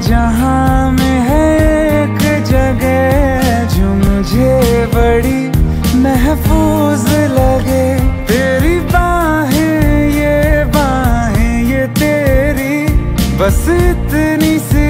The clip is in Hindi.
जहां में है एक जगह जो मुझे बड़ी महफूज लगे। तेरी बाहें ये तेरी, बस इतनी सी